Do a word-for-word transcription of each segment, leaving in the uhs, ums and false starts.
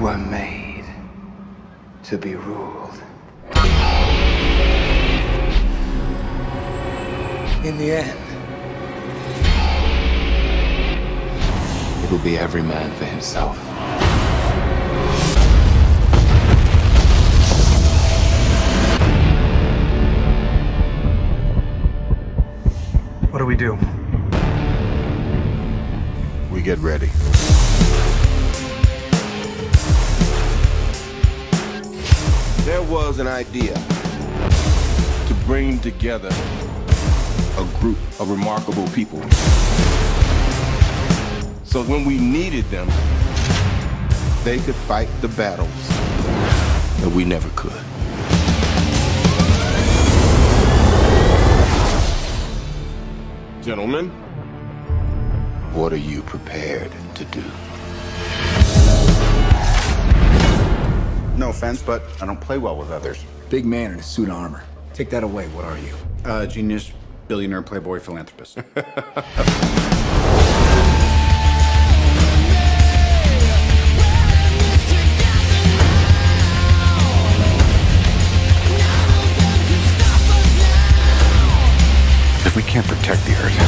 were made to be ruled. In the end, it'll be every man for himself. What do we do? We get ready. There was an idea to bring together a group of remarkable people. So when we needed them, they could fight the battles that we never could. Gentlemen, what are you prepared to do? No offense, but I don't play well with others. Big man in a suit of armor. Take that away. What are you? Uh, genius, billionaire, playboy, philanthropist. If we can't protect the Earth,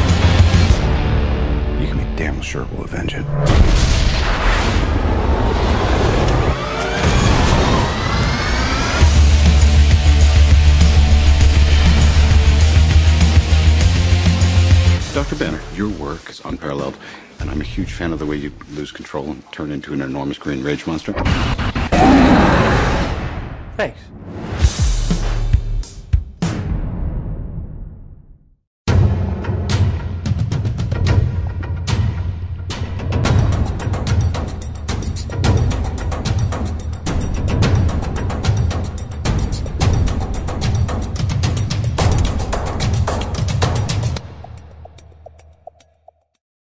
you can be damn sure we'll avenge it. Doctor Banner, your work is unparalleled, and I'm a huge fan of the way you lose control and turn into an enormous green rage monster. Thanks.